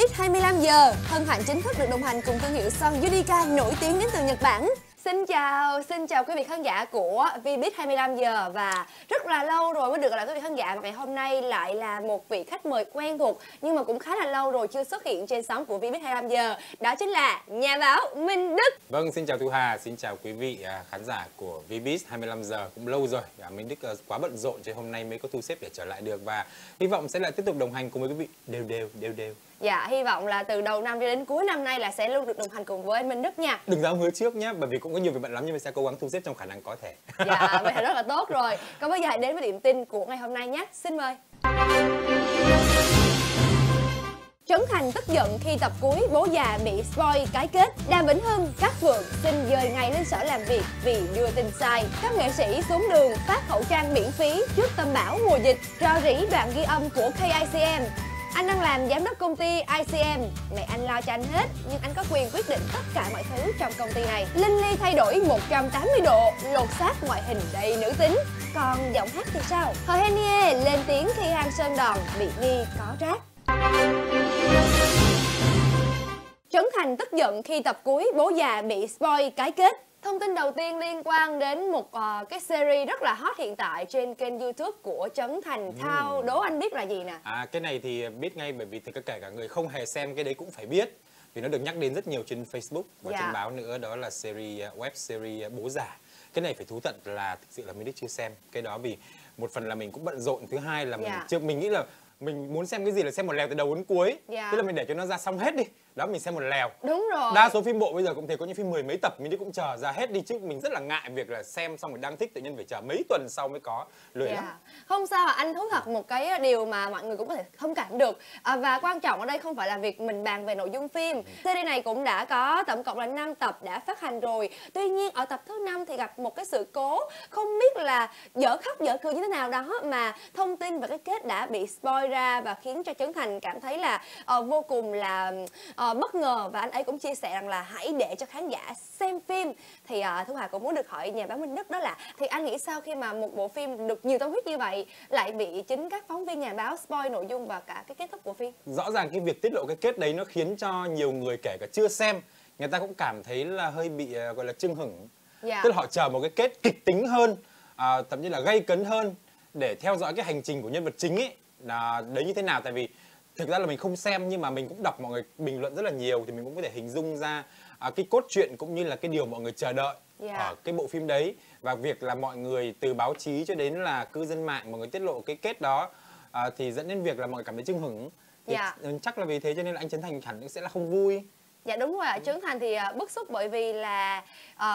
Vbiz 25 giờ hân hạnh chính thức được đồng hành cùng thương hiệu son Yudica nổi tiếng đến từ Nhật Bản. Xin chào quý vị khán giả của Vbiz 25 giờ và rất là lâu rồi mới được gặp lại quý vị khán giả, và ngày hôm nay lại là một vị khách mời quen thuộc nhưng mà cũng khá là lâu rồi chưa xuất hiện trên sóng của Vbiz 25 giờ, đó chính là nhà báo Minh Đức. Vâng, xin chào Thu Hà, xin chào quý vị khán giả của Vbiz 25 giờ, cũng lâu rồi. Minh Đức quá bận rộn cho hôm nay mới có thu xếp để trở lại được, và hy vọng sẽ lại tiếp tục đồng hành cùng với quý vị đều. Dạ, hy vọng là từ đầu năm cho đến cuối năm nay là sẽ luôn được đồng hành cùng với anh Minh Đức nha. Đừng dám hứa trước nhé, bởi vì cũng có nhiều việc bận lắm nhưng mình sẽ cố gắng thu xếp trong khả năng có thể. Dạ, vậy là rất là tốt rồi. Còn bây giờ hãy đến với điểm tin của ngày hôm nay nhé. Xin mời. Trấn Thành tức giận khi tập cuối bố già bị spoil cái kết. Đàm Vĩnh Hưng, Cát Phượng xin dời ngày lên sở làm việc vì đưa tin sai. Các nghệ sĩ xuống đường phát khẩu trang miễn phí trước tâm bão mùa dịch. Rò rỉ đoạn ghi âm của KICM. Anh đang làm giám đốc công ty ICM, mẹ anh lo cho anh hết, nhưng anh có quyền quyết định tất cả mọi thứ trong công ty này. Linh Ly thay đổi 180 độ, lột xác ngoại hình đầy nữ tính. Còn giọng hát thì sao? Hờ Henie lên tiếng khi hang Sơn Đòn bị nghi có rác. Trấn Thành tức giận khi tập cuối bố già bị spoil cái kết. Thông tin đầu tiên liên quan đến một cái series rất là hot hiện tại trên kênh YouTube của Trấn Thành. Thao đố anh biết là gì nè? Cái này thì biết ngay, bởi vì kể cả người không hề xem cái đấy cũng phải biết, vì nó được nhắc đến rất nhiều trên Facebook và trên báo nữa. Đó là web series Bố Già. Cái này phải thú thật là thực sự là mình chưa xem cái đó, vì một phần là mình cũng bận rộn, thứ hai là mình nghĩ là mình muốn xem cái gì là xem một lèo từ đầu đến cuối. Tức là mình để cho nó ra xong hết đi. Đó, mình xem một lèo. Đúng rồi. Đa số phim bộ bây giờ cũng thế, có những phim 10 mấy tập mình cũng chờ ra hết đi, chứ mình rất là ngại việc là xem xong rồi đang thích tự nhiên phải chờ mấy tuần sau mới có, lười lắm. Không sao, anh thú thật một cái điều mà mọi người cũng có thể thông cảm được. Và quan trọng ở đây không phải là việc mình bàn về nội dung phim. Series này cũng đã có tổng cộng là 5 tập đã phát hành rồi. Tuy nhiên ở tập thứ 5 thì gặp một cái sự cố, không biết là dở khóc dở cười như thế nào đó mà thông tin về cái kết đã bị spoil ra và khiến cho Trấn Thành cảm thấy là vô cùng là bất ngờ, và anh ấy cũng chia sẻ rằng là hãy để cho khán giả xem phim. Thì Thu Hà cũng muốn được hỏi nhà báo Minh Đức đó là thì anh nghĩ sao khi mà một bộ phim được nhiều tâm huyết như vậy lại bị chính các phóng viên nhà báo spoil nội dung và cả cái kết thúc của phim? Rõ ràng cái việc tiết lộ cái kết đấy nó khiến cho nhiều người, kể cả chưa xem, người ta cũng cảm thấy là hơi bị gọi là chưng hửng. Tức là họ chờ một cái kết kịch tính hơn, thậm chí là gay cấn hơn để theo dõi cái hành trình của nhân vật chính ấy là đấy như thế nào. Tại vì thực ra là mình không xem nhưng mà mình cũng đọc mọi người bình luận rất là nhiều, thì mình cũng có thể hình dung ra cái cốt truyện cũng như là cái điều mọi người chờ đợi ở cái bộ phim đấy. Và việc là mọi người từ báo chí cho đến là cư dân mạng mọi người tiết lộ cái kết đó thì dẫn đến việc là mọi người cảm thấy chưng hửng. Thì chắc là vì thế cho nên là anh Trấn Thành hẳn sẽ là không vui. Dạ đúng rồi ạ. Trấn Thành thì bức xúc bởi vì là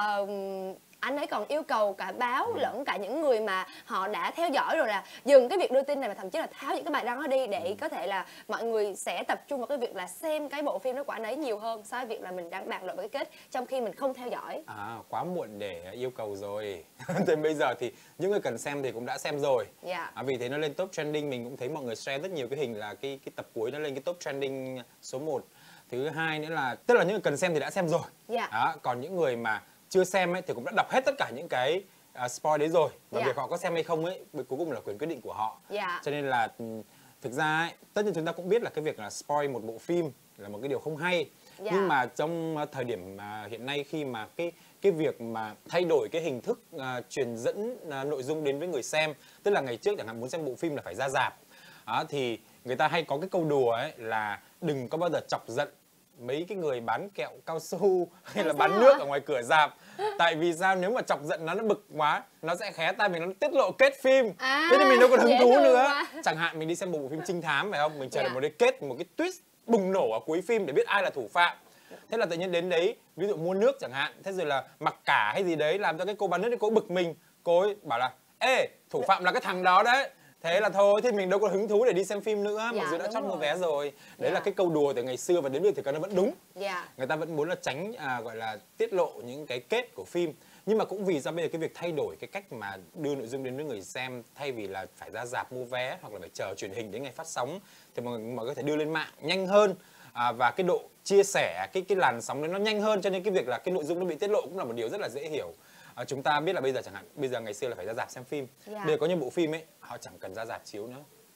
anh ấy còn yêu cầu cả báo lẫn cả những người mà họ đã theo dõi rồi là dừng cái việc đưa tin này, và thậm chí là tháo những cái bài đăng đó đi để có thể là mọi người sẽ tập trung vào cái việc là xem cái bộ phim đó của anh ấy nhiều hơn so với việc là mình đang bàn luận về cái kết trong khi mình không theo dõi. Quá muộn để yêu cầu rồi. Tới bây giờ thì những người cần xem thì cũng đã xem rồi. Vì thế nó lên top trending, mình cũng thấy mọi người share rất nhiều cái hình là cái tập cuối nó lên cái top trending số 1. Thứ hai nữa là tức là những người cần xem thì đã xem rồi. Còn những người mà chưa xem ấy thì cũng đã đọc hết tất cả những cái spoil đấy rồi, và việc họ có xem hay không ấy cuối cùng là quyền quyết định của họ. Cho nên là thực ra ấy, tất nhiên chúng ta cũng biết là cái việc là spoil một bộ phim là một cái điều không hay. Nhưng mà trong thời điểm hiện nay, khi mà cái việc mà thay đổi cái hình thức truyền dẫn nội dung đến với người xem, tức là ngày trước chẳng hạn muốn xem bộ phim là phải ra rạp, thì người ta hay có cái câu đùa ấy là đừng có bao giờ chọc giận mấy cái người bán kẹo cao su hay là bán nước ở ngoài cửa rạp. Tại vì sao? Nếu mà chọc giận nó bực quá, nó sẽ khé tai mình, nó tiết lộ kết phim. Thế nên mình đâu còn hứng thú nữa. Chẳng hạn mình đi xem bộ phim trinh thám phải không? Mình chờ đợi một cái kết, một cái twist bùng nổ ở cuối phim để biết ai là thủ phạm. Thế là tự nhiên đến đấy, ví dụ mua nước chẳng hạn, thế rồi là mặc cả hay gì đấy làm cho cái cô bán nước ấy cô bực mình. Cô ấy bảo là ê, thủ phạm là cái thằng đó đấy. Thế là thôi, thì mình đâu có hứng thú để đi xem phim nữa, mặc dù đã chót mua vé rồi. Đấy là cái câu đùa từ ngày xưa, và đến bây giờ thì nó vẫn đúng. Người ta vẫn muốn là tránh gọi là tiết lộ những cái kết của phim. Nhưng mà cũng vì sao bây giờ cái việc thay đổi cái cách mà đưa nội dung đến với người xem, thay vì là phải ra rạp mua vé hoặc là phải chờ truyền hình đến ngày phát sóng, thì mọi người có thể đưa lên mạng nhanh hơn, và cái độ chia sẻ cái làn sóng đấy nó nhanh hơn, cho nên cái việc là cái nội dung nó bị tiết lộ cũng là một điều rất là dễ hiểu. Chúng ta biết là bây giờ chẳng hạn, bây giờ ngày xưa là phải ra rạp xem phim, bây giờ có những bộ phim ấy họ chẳng cần ra rạp chiếu nữa,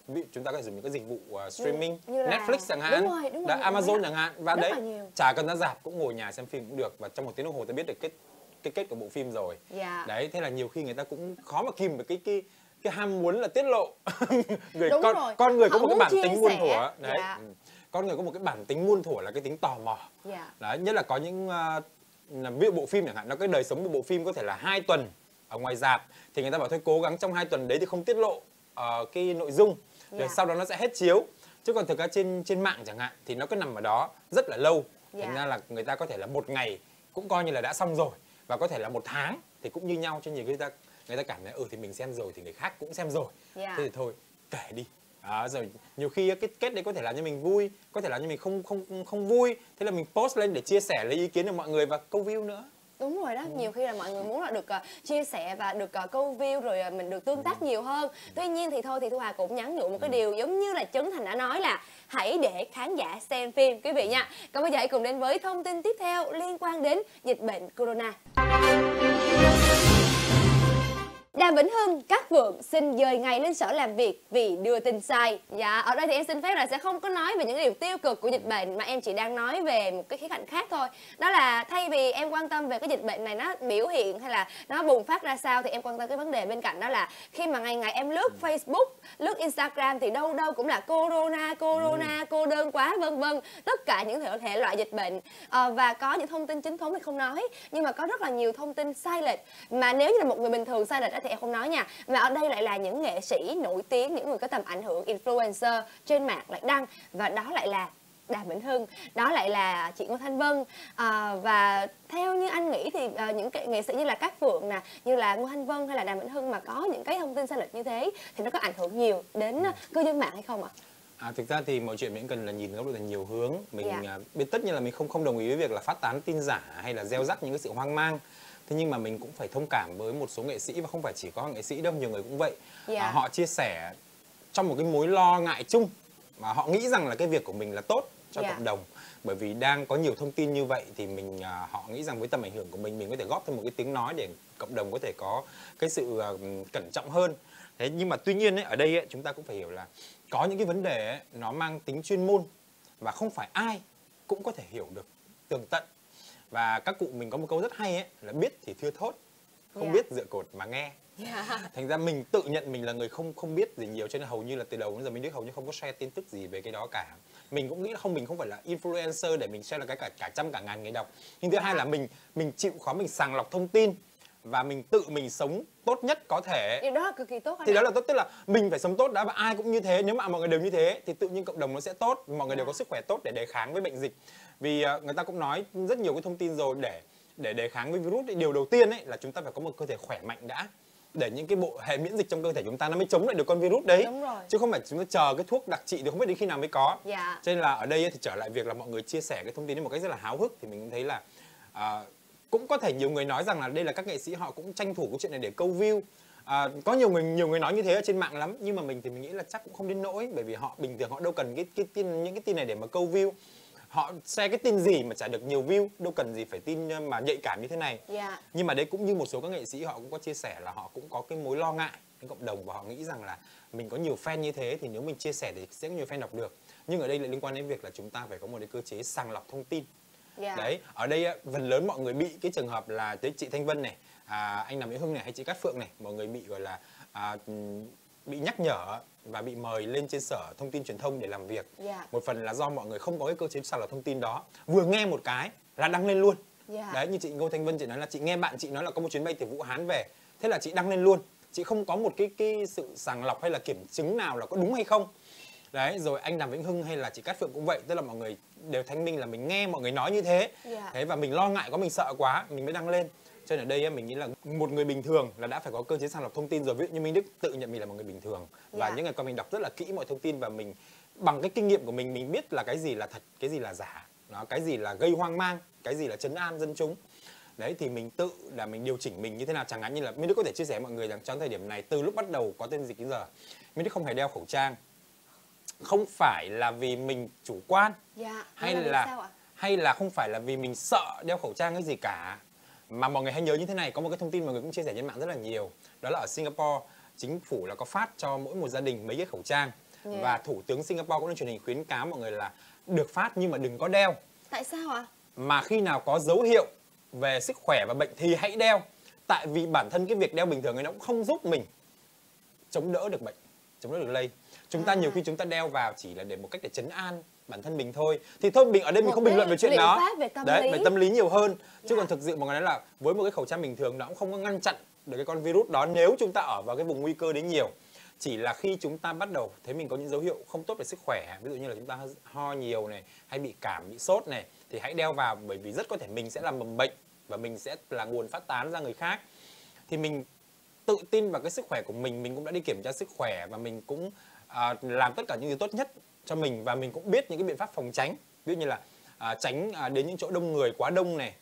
chúng ta có thể dùng những cái dịch vụ streaming như là Netflix chẳng hạn, đúng đã rồi, Amazon chẳng hạn, và rất đấy là nhiều. chả cần ra rạp cũng ngồi nhà xem phim cũng được, và trong 1 tiếng đồng hồ ta biết được cái kết của bộ phim rồi. Đấy, thế là nhiều khi người ta cũng khó mà kìm được cái ham muốn là tiết lộ. Con người có một cái bản tính muôn thuở đấy. Con người có một cái bản tính muôn thuở là cái tính tò mò. Đấy, nhất là có những ví dụ bộ phim chẳng hạn, nó cái đời sống của bộ phim có thể là 2 tuần ở ngoài rạp, thì người ta bảo thôi cố gắng trong 2 tuần đấy thì không tiết lộ cái nội dung, rồi sau đó nó sẽ hết chiếu. Chứ còn thực ra trên mạng chẳng hạn thì nó cứ nằm ở đó rất là lâu, thành ra là người ta có thể là 1 ngày cũng coi như là đã xong rồi, và có thể là 1 tháng thì cũng như nhau, cho nhiều người ta cảm thấy thì mình xem rồi thì người khác cũng xem rồi, thế thì thôi kể đi. Rồi nhiều khi cái kết đấy có thể làm cho mình vui, có thể làm cho mình không vui, thế là mình post lên để chia sẻ lấy ý kiến của mọi người và câu view nữa. Đúng rồi đó, nhiều khi là mọi người muốn là được chia sẻ và được câu view, rồi mình được tương tác nhiều hơn. Tuy nhiên thì thôi thì Thu Hà cũng nhắn nhủ một cái điều giống như là Trấn Thành đã nói là hãy để khán giả xem phim quý vị nha. Còn bây giờ hãy cùng đến với thông tin tiếp theo liên quan đến dịch bệnh corona. Đàm Vĩnh Hưng, Cát Phượng xin dời ngày lên sở làm việc vì đưa tin sai. Dạ, ở đây thì em xin phép là sẽ không có nói về những điều tiêu cực của dịch bệnh, mà em chỉ đang nói về một cái khía cạnh khác thôi. Đó là thay vì em quan tâm về cái dịch bệnh này nó biểu hiện hay là nó bùng phát ra sao, thì em quan tâm cái vấn đề bên cạnh, đó là khi mà ngày ngày em lướt Facebook, lướt Instagram thì đâu đâu cũng là corona, cô đơn quá, vân vân. Tất cả những thể loại dịch bệnh, và có những thông tin chính thống thì không nói, nhưng mà có rất là nhiều thông tin sai lệch, mà nếu như là một người bình thường sai lệch thì em không nói nha, mà ở đây lại là những nghệ sĩ nổi tiếng, những người có tầm ảnh hưởng, influencer trên mạng lại đăng, và đó lại là Đàm Vĩnh Hưng, đó lại là chị Ngô Thanh Vân. Và theo như anh nghĩ thì những nghệ sĩ như là Cát Phượng nè, như là Ngô Thanh Vân hay là Đàm Vĩnh Hưng mà có những cái thông tin sai lệch như thế thì nó có ảnh hưởng nhiều đến cư dân mạng hay không ạ? Thực ra thì mọi chuyện mình cần là nhìn góc độ là nhiều hướng. Mình biết tất nhiên là mình không đồng ý với việc là phát tán tin giả hay là gieo rắc những cái sự hoang mang. Thế nhưng mà mình cũng phải thông cảm với một số nghệ sĩ, và không phải chỉ có nghệ sĩ đâu, nhiều người cũng vậy. Họ chia sẻ trong một cái mối lo ngại chung, mà họ nghĩ rằng là cái việc của mình là tốt cho cộng đồng. Bởi vì đang có nhiều thông tin như vậy thì họ nghĩ rằng với tầm ảnh hưởng của mình có thể góp thêm một cái tiếng nói để cộng đồng có thể có cái sự cẩn trọng hơn. Thế nhưng mà tuy nhiên ở đây chúng ta cũng phải hiểu là có những cái vấn đề nó mang tính chuyên môn và không phải ai cũng có thể hiểu được tường tận. Và các cụ mình có một câu rất hay là biết thì thưa thốt, không biết dựa cột mà nghe. Thành ra mình tự nhận mình là người không biết gì nhiều, cho nên hầu như là từ đầu đến giờ mình hầu như không có share tin tức gì về cái đó cả. Mình cũng nghĩ là mình không phải là influencer để mình share là cái cả trăm cả ngàn người đọc. Nhưng thứ hai là mình chịu khó mình sàng lọc thông tin, và mình tự mình sống tốt nhất có thể. Điều đó là cực kỳ tốt. Thì đó là tốt, tức là mình phải sống tốt đã, và ai cũng như thế. Nếu mà mọi người đều như thế thì tự nhiên cộng đồng nó sẽ tốt, mọi người đều có sức khỏe tốt để đề kháng với bệnh dịch. Vì người ta cũng nói rất nhiều cái thông tin rồi, để đề kháng với virus thì điều đầu tiên là chúng ta phải có một cơ thể khỏe mạnh đã, để những cái bộ hệ miễn dịch trong cơ thể chúng ta nó mới chống lại được con virus đấy. Chứ không phải chúng ta chờ cái thuốc đặc trị thì không biết đến khi nào mới có. Cho nên là ở đây thì trở lại việc là mọi người chia sẻ cái thông tin đấy một cách rất là háo hức, thì mình cũng thấy là cũng có thể nhiều người nói rằng là đây là các nghệ sĩ họ cũng tranh thủ cái chuyện này để câu view. Có nhiều người nói như thế ở trên mạng lắm, nhưng mà mình thì mình nghĩ là chắc cũng không đến nỗi, bởi vì họ bình thường họ đâu cần những cái tin này để mà câu view. Họ share cái tin gì mà chả được nhiều view, đâu cần gì phải tin mà nhạy cảm như thế này. Nhưng mà đấy cũng như một số các nghệ sĩ họ cũng có chia sẻ là họ cũng có cái mối lo ngại với cộng đồng, và họ nghĩ rằng là mình có nhiều fan như thế thì nếu mình chia sẻ thì sẽ có nhiều fan đọc được. Nhưng ở đây lại liên quan đến việc là chúng ta phải có một cái cơ chế sàng lọc thông tin. Đấy, ở đây phần lớn mọi người bị cái trường hợp là chị Thanh Vân này, anh Đàm Vĩnh Hưng này, hay chị Cát Phượng này, mọi người bị gọi là bị nhắc nhở và bị mời lên trên Sở Thông tin Truyền thông để làm việc. Một phần là do mọi người không có cái cơ chế sàng lọc thông tin đó, vừa nghe một cái là đăng lên luôn. Đấy, như chị Ngô Thanh Vân chị nói là chị nghe bạn chị nói là có một chuyến bay từ Vũ Hán về, thế là chị đăng lên luôn, chị không có một cái sự sàng lọc hay là kiểm chứng nào là có đúng hay không. Đấy, rồi anh Đàm Vĩnh Hưng hay là chị Cát Phượng cũng vậy, tức là mọi người đều thanh minh là mình nghe mọi người nói như thế, thế và mình lo ngại quá, mình sợ quá, mình mới đăng lên. Cho nên ở đây mình nghĩ là một người bình thường là đã phải có cơ chế sàng lọc thông tin rồi. Ví dụ như Minh Đức tự nhận mình là một người bình thường, và những ngày qua mình đọc rất là kỹ mọi thông tin, và mình bằng cái kinh nghiệm của mình biết là cái gì là thật, cái gì là giả, cái gì là gây hoang mang, cái gì là trấn an dân chúng. Đấy, thì mình tự là mình điều chỉnh mình như thế nào. Chẳng hạn như là Minh Đức có thể chia sẻ với mọi người rằng trong thời điểm này, từ lúc bắt đầu có tên dịch đến giờ, Minh Đức không hề đeo khẩu trang. Không phải là vì mình chủ quan, hay là không phải là vì mình sợ đeo khẩu trang cái gì cả, mà mọi người hãy nhớ như thế này. Có một cái thông tin mọi người cũng chia sẻ trên mạng rất là nhiều, đó là ở Singapore chính phủ là có phát cho mỗi một gia đình mấy cái khẩu trang, Và Thủ tướng Singapore cũng lên truyền hình khuyến cáo mọi người là được phát nhưng mà đừng có đeo. Tại sao ạ? Mà khi nào có dấu hiệu về sức khỏe và bệnh thì hãy đeo. Tại vì bản thân cái việc đeo bình thường ấy nó cũng không giúp mình chống đỡ được bệnh, chống đỡ được lây. Chúng ta nhiều khi chúng ta đeo vào chỉ là để một cách để trấn an bản thân mình thôi. Thì thôi mình ở đây mình không bình luận về chuyện đó. Về tâm lý nhiều hơn. Chứ còn thực sự mọi người nói là với một cái khẩu trang bình thường nó cũng không có ngăn chặn được cái con virus đó nếu chúng ta ở vào cái vùng nguy cơ đấy nhiều. Chỉ là khi chúng ta bắt đầu thấy mình có những dấu hiệu không tốt về sức khỏe, ví dụ như là chúng ta ho nhiều này, hay bị cảm, bị sốt này, thì hãy đeo vào, bởi vì rất có thể mình sẽ làm mầm bệnh và mình sẽ là nguồn phát tán ra người khác. Thì mình tự tin vào cái sức khỏe của mình cũng đã đi kiểm tra sức khỏe và mình cũng làm tất cả những điều tốt nhất cho mình, và mình cũng biết những cái biện pháp phòng tránh, ví dụ như là tránh đến những chỗ đông người quá đông này,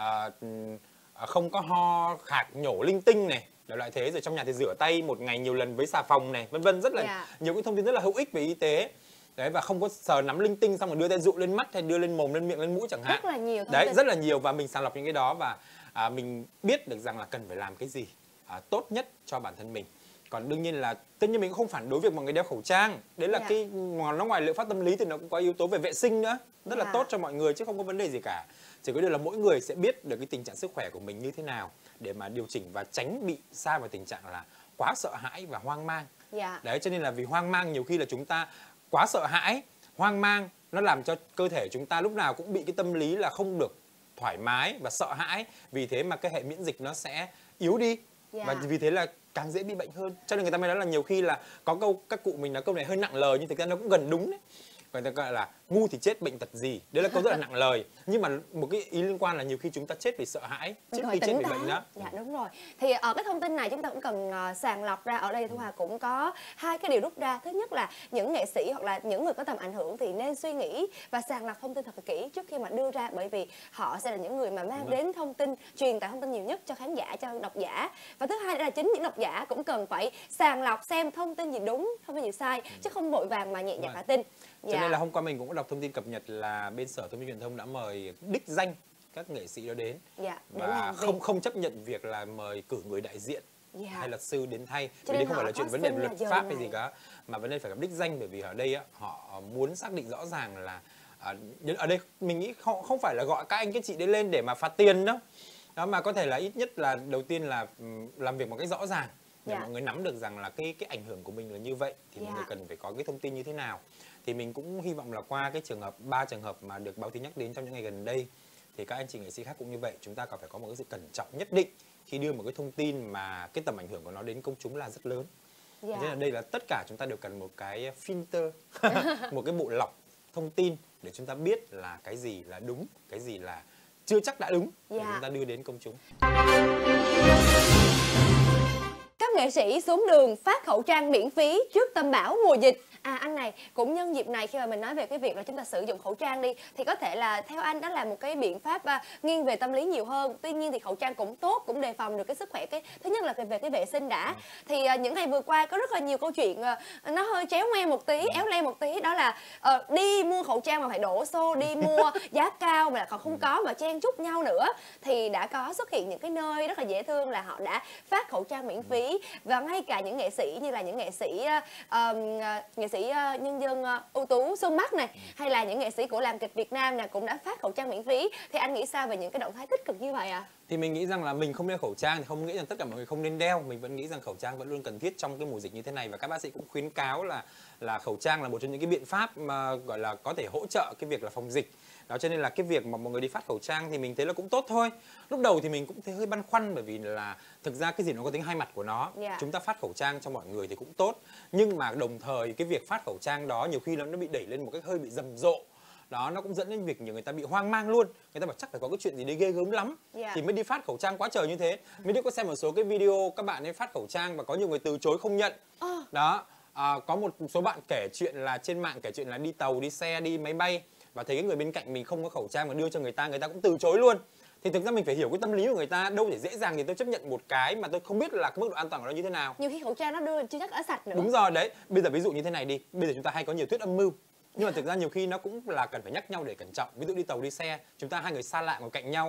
không có ho khạc nhổ linh tinh này, loại thế, rồi trong nhà thì rửa tay một ngày nhiều lần với xà phòng này, vân vân, rất là nhiều cái thông tin rất là hữu ích về y tế. Đấy, và không có sờ nắm linh tinh xong rồi đưa tay dụ lên mắt hay đưa lên mồm, lên miệng, lên mũi chẳng hạn. Rất là nhiều thông đấy tin. Rất là nhiều, và mình sàng lọc những cái đó và mình biết được rằng là cần phải làm cái gì tốt nhất cho bản thân mình. Còn đương nhiên là tất nhiên mình cũng không phản đối việc mọi người đeo khẩu trang. Đấy là cái nó ngoài liệu pháp tâm lý thì nó cũng có yếu tố về vệ sinh nữa, rất là tốt cho mọi người chứ không có vấn đề gì cả. Chỉ có điều là mỗi người sẽ biết được cái tình trạng sức khỏe của mình như thế nào để mà điều chỉnh và tránh bị sa vào tình trạng là quá sợ hãi và hoang mang. Đấy, cho nên là vì hoang mang nhiều khi là chúng ta quá sợ hãi, hoang mang nó làm cho cơ thể chúng ta lúc nào cũng bị cái tâm lý là không được thoải mái và sợ hãi. Vì thế mà cái hệ miễn dịch nó sẽ yếu đi. Và vì thế là càng dễ bị bệnh hơn. Cho nên người ta mới nói là nhiều khi là có câu, các cụ mình nói câu này hơi nặng lời nhưng thực ra nó cũng gần đúng đấy. Người ta gọi là ngu thì chết bệnh tật gì. Đấy là câu rất là nặng lời. Nhưng mà một cái ý liên quan là nhiều khi chúng ta chết vì sợ hãi, trước khi chết vì bệnh đó. Dạ đúng rồi. Thì ở cái thông tin này chúng ta cũng cần sàng lọc ra. Ở đây Thu Hà cũng có hai cái điều rút ra. Thứ nhất là những nghệ sĩ hoặc là những người có tầm ảnh hưởng thì nên suy nghĩ và sàng lọc thông tin thật là kỹ trước khi mà đưa ra, bởi vì họ sẽ là những người mà mang đến thông tin, truyền tải thông tin nhiều nhất cho khán giả, cho độc giả. Và thứ hai là chính những độc giả cũng cần phải sàng lọc xem thông tin gì đúng, thông tin gì sai, chứ không vội vàng mà nhẹ nhàng cả tin. Cho nên là hôm qua mình cũng có đọc thông tin cập nhật là bên Sở Thông tin Truyền thông đã mời đích danh các nghệ sĩ đó đến, và không chấp nhận việc là mời cử người đại diện hay luật sư đến thay. Vì đây không phải là chuyện vấn đề luật pháp hay gì cả, mà vấn đề phải gặp đích danh, bởi vì ở đây họ muốn xác định rõ ràng là ở đây mình nghĩ không phải là gọi các anh các chị đến lên để mà phạt tiền đâu. Đó, mà có thể là ít nhất là đầu tiên là làm việc một cách rõ ràng để mọi người nắm được rằng là cái ảnh hưởng của mình là như vậy, thì mọi người cần phải có cái thông tin như thế nào. Thì mình cũng hy vọng là qua cái trường hợp 3 trường hợp mà được báo tin nhắc đến trong những ngày gần đây, thì các anh chị nghệ sĩ khác cũng như vậy, chúng ta còn phải có một cái sự cẩn trọng nhất định khi đưa một cái thông tin mà cái tầm ảnh hưởng của nó đến công chúng là rất lớn. Thế nên là đây là tất cả chúng ta đều cần một cái filter, một cái bộ lọc thông tin để chúng ta biết là cái gì là đúng, cái gì là chưa chắc đã đúng để chúng ta đưa đến công chúng. Các nghệ sĩ xuống đường phát khẩu trang miễn phí trước tâm bão mùa dịch. Anh này cũng nhân dịp này, khi mà mình nói về cái việc là chúng ta sử dụng khẩu trang đi, thì có thể là theo anh đó là một cái biện pháp nghiêng về tâm lý nhiều hơn. Tuy nhiên thì khẩu trang cũng tốt, cũng đề phòng được cái sức khỏe. Cái thứ nhất là về cái vệ sinh đã. Thì những ngày vừa qua có rất là nhiều câu chuyện nó hơi chéo ngoe một tí, éo le một tí, đó là đi mua khẩu trang mà phải đổ xô, đi mua giá cao mà còn không có, mà chen chúc nhau nữa. Thì đã có xuất hiện những cái nơi rất là dễ thương là họ đã phát khẩu trang miễn phí, và ngay cả những nghệ sĩ như là những nghệ sĩ nhân dân ưu tú Xuân Bắc này, hay là những nghệ sĩ của làm kịch Việt Nam này cũng đã phát khẩu trang miễn phí. Thì anh nghĩ sao về những cái động thái tích cực như vậy ạ? Thì mình nghĩ rằng là mình không đeo khẩu trang thì không nghĩ rằng tất cả mọi người không nên đeo. Mình vẫn nghĩ rằng khẩu trang vẫn luôn cần thiết trong cái mùa dịch như thế này, và các bác sĩ cũng khuyến cáo là khẩu trang là một trong những cái biện pháp mà gọi là có thể hỗ trợ cái việc là phòng dịch. Đó, cho nên là cái việc mà mọi người đi phát khẩu trang thì mình thấy là cũng tốt thôi. Lúc đầu thì mình cũng thấy hơi băn khoăn, bởi vì là thực ra cái gì nó có tính hai mặt của nó. Chúng ta phát khẩu trang cho mọi người thì cũng tốt, nhưng mà đồng thời cái việc phát khẩu trang đó nhiều khi nó bị đẩy lên một cách hơi bị rầm rộ. Đó, nó cũng dẫn đến việc nhiều người ta bị hoang mang luôn. Người ta bảo chắc phải có cái chuyện gì đấy ghê gớm lắm thì mới đi phát khẩu trang quá trời như thế. Mình có xem một số cái video các bạn ấy phát khẩu trang và có nhiều người từ chối không nhận. Đó, có một số bạn kể chuyện là trên mạng kể chuyện là đi tàu, đi xe, đi máy bay và thấy cái người bên cạnh mình không có khẩu trang mà đưa cho người ta cũng từ chối luôn. Thì thực ra mình phải hiểu cái tâm lý của người ta, đâu để dễ dàng thì tôi chấp nhận một cái mà tôi không biết là cái mức độ an toàn của nó như thế nào. Nhiều khi khẩu trang nó đưa chưa chắc đã sạch nữa. Đúng rồi đấy. Bây giờ ví dụ như thế này đi, bây giờ chúng ta hay có nhiều thuyết âm mưu, nhưng mà thực ra nhiều khi nó cũng là cần phải nhắc nhau để cẩn trọng. Ví dụ đi tàu đi xe, chúng ta hai người xa lạ ngồi cạnh nhau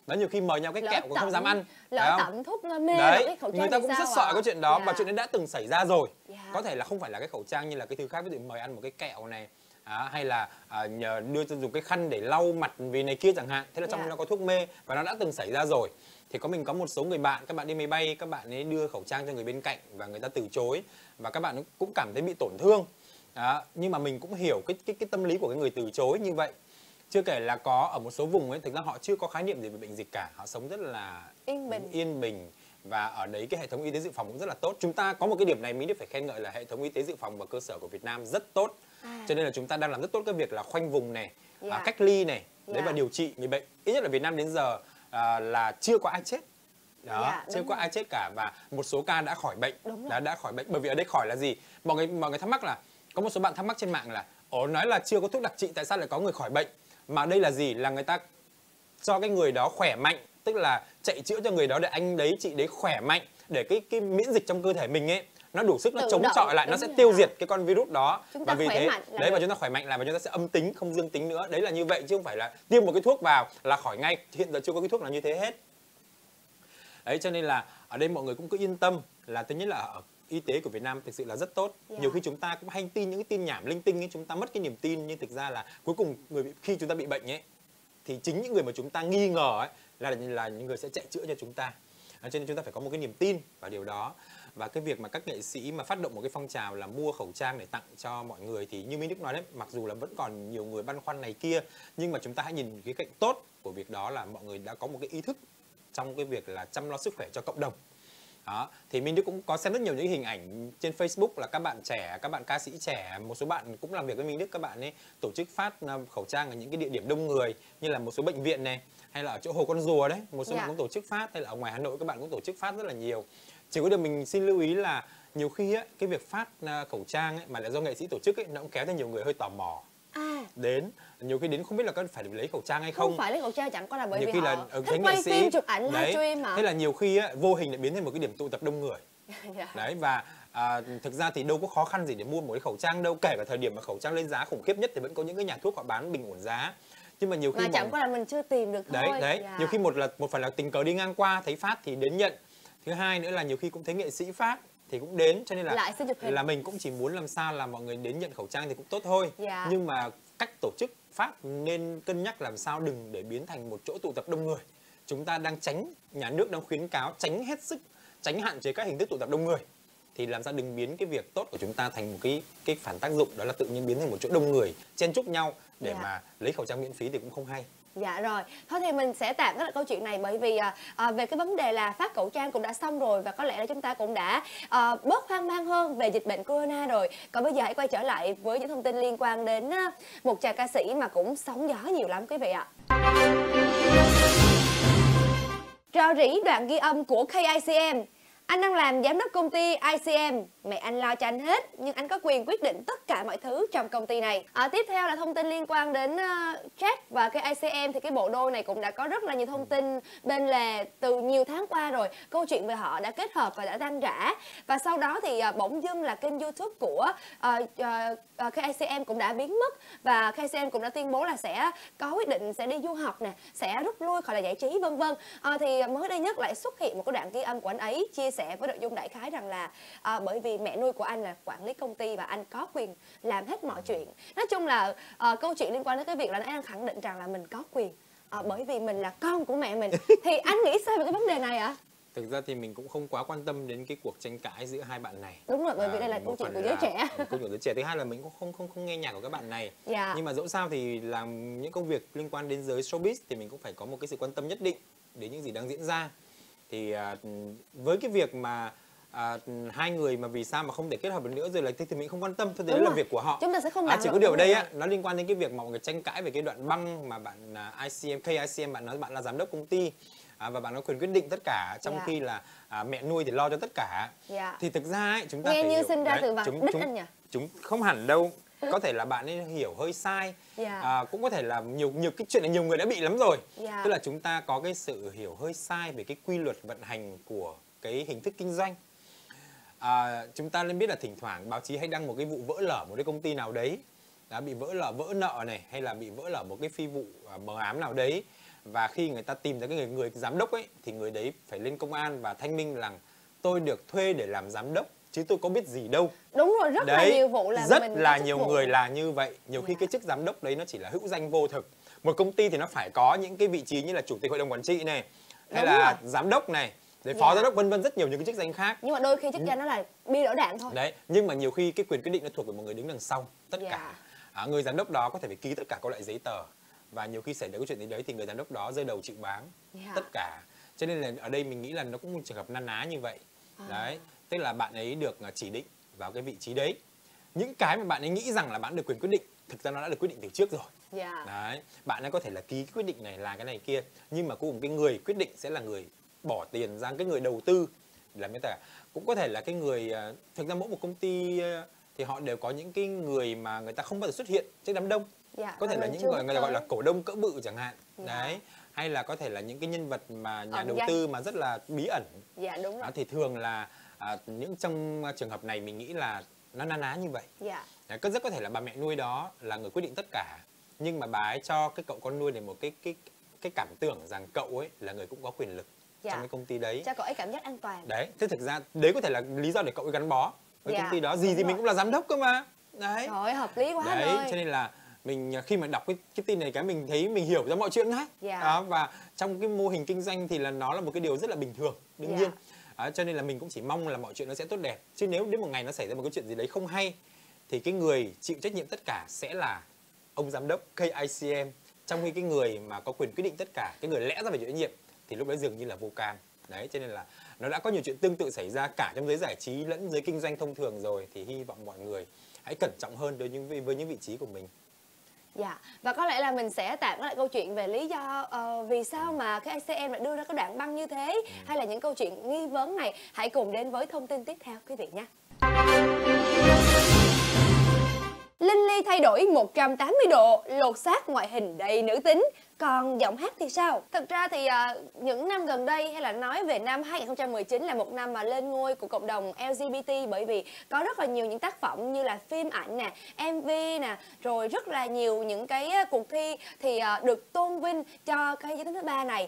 Đó, nhiều khi mời nhau cái kẹo cũng không dám ăn. Lỡ tẩm thuốc mê đấy, cái khẩu trang người ta cũng rất sợ cái chuyện đó, và chuyện đấy đã từng xảy ra rồi. Có thể là không phải là cái khẩu trang như là cái thứ khác, ví dụ mời ăn một cái kẹo này, hay là nhờ đưa cho dùng cái khăn để lau mặt vì này kia chẳng hạn, thế là trong nó có thuốc mê và nó đã từng xảy ra rồi. Thì mình có một số người bạn, các bạn đi máy bay, các bạn ấy đưa khẩu trang cho người bên cạnh và người ta từ chối, và các bạn cũng cảm thấy bị tổn thương. Nhưng mà mình cũng hiểu cái tâm lý của cái người từ chối như vậy. Chưa kể là có ở một số vùng ấy, thực ra họ chưa có khái niệm gì về bệnh dịch cả, họ sống rất là yên bình, và ở đấy cái hệ thống y tế dự phòng cũng rất là tốt. Chúng ta có một cái điểm này mình phải khen ngợi là hệ thống y tế dự phòng và cơ sở của Việt Nam rất tốt. Cho nên là chúng ta đang làm rất tốt cái việc là khoanh vùng này, cách ly này, đấy, và điều trị người bệnh. Ít nhất là Việt Nam đến giờ là chưa có ai chết. Đó, chưa có ai chết cả, và một số ca đã khỏi bệnh. Đã khỏi bệnh. Bởi vì ở đây khỏi là gì? Mọi người thắc mắc là, có một số bạn thắc mắc trên mạng là nói là chưa có thuốc đặc trị, tại sao lại có người khỏi bệnh? Mà đây là gì? Là người ta cho cái người đó khỏe mạnh, tức là chạy chữa cho người đó để anh đấy chị đấy khỏe mạnh, để cái miễn dịch trong cơ thể mình ấy nó đủ sức, nó chống chọi lại, nó sẽ tiêu diệt cái con virus đó. Và vì thế đấy, và chúng ta khỏe mạnh là và chúng ta sẽ âm tính, không dương tính nữa. Đấy là như vậy, chứ không phải là tiêm một cái thuốc vào là khỏi ngay. Hiện giờ chưa có cái thuốc nào như thế hết. Đấy, cho nên là ở đây mọi người cũng cứ yên tâm là thứ nhất là ở y tế của Việt Nam thực sự là rất tốt. Nhiều khi chúng ta cũng hay tin những cái tin nhảm linh tinh ấy, chúng ta mất cái niềm tin, nhưng thực ra là cuối cùng khi chúng ta bị bệnh ấy thì chính những người mà chúng ta nghi ngờ ấy là những người sẽ chạy chữa cho chúng ta. Cho nên chúng ta phải có một cái niềm tin vào điều đó. Và cái việc mà các nghệ sĩ mà phát động một cái phong trào là mua khẩu trang để tặng cho mọi người thì như Minh Đức nói đấy, mặc dù là vẫn còn nhiều người băn khoăn này kia, nhưng mà chúng ta hãy nhìn cái cạnh tốt của việc đó là mọi người đã có một cái ý thức trong cái việc là chăm lo sức khỏe cho cộng đồng. Đó, thì Minh Đức cũng có xem rất nhiều những hình ảnh trên Facebook là các bạn trẻ, các bạn ca sĩ trẻ, một số bạn cũng làm việc với Minh Đức, các bạn ấy tổ chức phát khẩu trang ở những cái địa điểm đông người như là một số bệnh viện này, hay là ở chỗ Hồ Con Rùa đấy, một số bạn cũng tổ chức phát, hay là ở ngoài Hà Nội các bạn cũng tổ chức phát rất là nhiều. Chỉ có điều mình xin lưu ý là nhiều khi ấy, cái việc phát khẩu trang ấy, mà lại do nghệ sĩ tổ chức ấy, nó cũng kéo theo nhiều người hơi tò mò. Đến nhiều khi đến không biết là có phải lấy khẩu trang hay không. Không phải lấy khẩu trang chẳng qua là bởi nhiều vì khi họ là thích quay phim, chụp ảnh, livestream mà. Thế là nhiều khi á, vô hình lại biến thành một cái điểm tụ tập đông người. Đấy, và thực ra thì đâu có khó khăn gì để mua một cái khẩu trang đâu, kể cả thời điểm mà khẩu trang lên giá khủng khiếp nhất thì vẫn có những cái nhà thuốc họ bán bình ổn giá. Nhưng mà nhiều khi chẳng qua là mình chưa tìm được thôi. Đấy, nhiều khi một phần là tình cờ đi ngang qua thấy phát thì đến nhận. Thứ hai nữa là nhiều khi cũng thấy nghệ sĩ phát thì cũng đến, cho nên là mình cũng chỉ muốn làm sao là mọi người đến nhận khẩu trang thì cũng tốt thôi. Nhưng mà cách tổ chức phát nên cân nhắc làm sao đừng để biến thành một chỗ tụ tập đông người. Chúng ta đang nhà nước đang khuyến cáo tránh hết sức, tránh hạn chế các hình thức tụ tập đông người. Thì làm sao đừng biến cái việc tốt của chúng ta thành một cái phản tác dụng, đó là tự nhiên biến thành một chỗ đông người chen chúc nhau để mà lấy khẩu trang miễn phí thì cũng không hay. Dạ rồi, thôi thì mình sẽ tạm gác lại câu chuyện này, bởi vì về cái vấn đề là phát khẩu trang cũng đã xong rồi, và có lẽ là chúng ta cũng đã bớt hoang mang hơn về dịch bệnh corona rồi. Còn bây giờ hãy quay trở lại với những thông tin liên quan đến một chàng ca sĩ mà cũng sóng gió nhiều lắm quý vị ạ. Rò rỉ đoạn ghi âm của KICM. Anh đang làm giám đốc công ty ICM, mẹ anh lo cho anh hết, nhưng anh có quyền quyết định tất cả mọi thứ trong công ty này. Tiếp theo là thông tin liên quan đến Jack và cái ICM, thì cái bộ đôi này cũng đã có rất là nhiều thông tin bên lề từ nhiều tháng qua rồi. Câu chuyện về họ đã kết hợp và đã ranh rã. Và sau đó thì bỗng dưng là kênh YouTube của cái ICM cũng đã biến mất, và cái ICM cũng đã tuyên bố là sẽ có quyết định sẽ đi du học nè, sẽ rút lui khỏi là giải trí vân vân. Thì mới đây nhất lại xuất hiện một cái đoạn ghi âm của anh ấy chia sẻ với nội dung đại khái rằng là bởi vì mẹ nuôi của anh là quản lý công ty và anh có quyền làm hết mọi chuyện. Nói chung là câu chuyện liên quan đến cái việc là anh đang khẳng định rằng là mình có quyền bởi vì mình là con của mẹ mình. Thì anh nghĩ sao về cái vấn đề này ạ? Thực ra thì mình cũng không quá quan tâm đến cái cuộc tranh cãi giữa hai bạn này. Đúng rồi, bởi vì đây là câu chuyện của giới trẻ. Câu chuyện giới trẻ. Thứ hai là mình cũng không nghe nhạc của các bạn này. Nhưng mà dẫu sao thì làm những công việc liên quan đến giới showbiz thì mình cũng phải có một cái sự quan tâm nhất định đến những gì đang diễn ra. Thì với cái việc mà hai người mà vì sao mà không thể kết hợp được nữa rồi là thì mình không quan tâm, thôi đấy là việc của họ. Chúng ta sẽ không làm chỉ có điều ở đây á, nó liên quan đến cái việc mà mọi người tranh cãi về cái đoạn băng mà bạn KICM bạn nói bạn là giám đốc công ty và bạn có quyền quyết định tất cả, trong khi là mẹ nuôi thì lo cho tất cả. Thì thực ra ấy, chúng ta nghe phải như hiểu, sinh ra từ vạch đích anh nhỉ? Chúng không hẳn đâu. Có thể là bạn ấy hiểu hơi sai, cũng có thể là nhiều cái chuyện này nhiều người đã bị lắm rồi. Tức là chúng ta có cái sự hiểu hơi sai về cái quy luật vận hành của cái hình thức kinh doanh. Chúng ta nên biết là thỉnh thoảng báo chí hay đăng một cái vụ vỡ lở một cái công ty nào đấy, đã bị vỡ nợ này, hay là bị vỡ lở một cái phi vụ mờ ám nào đấy, Và khi người ta tìm ra cái người giám đốc ấy thì người đấy phải lên công an và thanh minh rằng tôi được thuê để làm giám đốc chứ tôi có biết gì đâu. Đúng rồi, rất là nhiều vụ là rất mình là nhiều người là như vậy. Nhiều khi cái chức giám đốc đấy nó chỉ là hữu danh vô thực. Một công ty thì nó phải có những cái vị trí như là chủ tịch hội đồng quản trị này, hay là giám đốc này, rồi phó giám đốc, vân vân, rất nhiều những cái chức danh khác. Nhưng mà đôi khi chức danh nó là bia đỡ đạn thôi. Đấy, nhưng mà nhiều khi cái quyền quyết định nó thuộc về một người đứng đằng sau tất cả. Người giám đốc đó có thể phải ký tất cả các loại giấy tờ, và nhiều khi xảy ra cái chuyện gì đấy thì người giám đốc đó rơi đầu chịu báng tất cả. Cho nên là ở đây mình nghĩ là nó cũng một trường hợp na ná như vậy. Đấy, tức là bạn ấy được chỉ định vào cái vị trí đấy. Những cái mà bạn ấy nghĩ rằng là bạn được quyền quyết định, thực ra nó đã được quyết định từ trước rồi. Đấy, bạn ấy có thể là ký cái quyết định này, là cái này kia, nhưng mà cuối cùng cái người quyết định sẽ là người bỏ tiền ra, cái người đầu tư làm cái cả. Cũng có thể là cái người, thực ra mỗi một công ty thì họ đều có những cái người mà người ta không bao giờ xuất hiện trước đám đông. Có thể là những người ta gọi là cổ đông cỡ bự chẳng hạn. Đấy, hay là có thể là những cái nhân vật mà nhà đầu tư mà rất là bí ẩn. Đúng rồi. Thì thường là những trong trường hợp này mình nghĩ là nó na ná như vậy. Rất có thể là bà mẹ nuôi đó là người quyết định tất cả, nhưng mà bà ấy cho cái cậu con nuôi này một cái cảm tưởng rằng cậu ấy là người cũng có quyền lực trong cái công ty đấy, cho cậu ấy cảm giác an toàn. Đấy, thế thực ra đấy có thể là lý do để cậu ấy gắn bó với công ty đó. Gì thì mình cũng là giám đốc cơ mà. Đấy. Trời ơi, hợp lý quá đấy, rồi. Cho nên là mình khi mà đọc cái tin này, mình thấy mình hiểu ra mọi chuyện ngay. Và trong cái mô hình kinh doanh thì là nó là một cái điều rất là bình thường, đương nhiên. Cho nên là mình cũng chỉ mong là mọi chuyện nó sẽ tốt đẹp. Chứ nếu đến một ngày nó xảy ra một cái chuyện gì đấy không hay thì cái người chịu trách nhiệm tất cả sẽ là ông giám đốc KICM. Trong khi cái người mà có quyền quyết định tất cả, cái người lẽ ra phải chịu trách nhiệm, thì lúc đấy dường như là vô can. Đấy, cho nên là nó đã có nhiều chuyện tương tự xảy ra cả trong giới giải trí lẫn giới kinh doanh thông thường rồi. Thì hy vọng mọi người hãy cẩn trọng hơn với những vị trí của mình. Và có lẽ là mình sẽ tạm lại câu chuyện về lý do vì sao mà cái ICM lại đưa ra cái đoạn băng như thế, hay là những câu chuyện nghi vấn này. Hãy cùng đến với thông tin tiếp theo quý vị nhé. Linh Ly thay đổi 180 độ, lột xác ngoại hình đầy nữ tính. Còn giọng hát thì sao? Thực ra thì những năm gần đây, hay là nói về năm 2019 là một năm mà lên ngôi của cộng đồng LGBT, bởi vì có rất là nhiều những tác phẩm như là phim ảnh nè, MV nè, rồi rất là nhiều những cái cuộc thi thì được tôn vinh cho cái giới tính thứ ba này.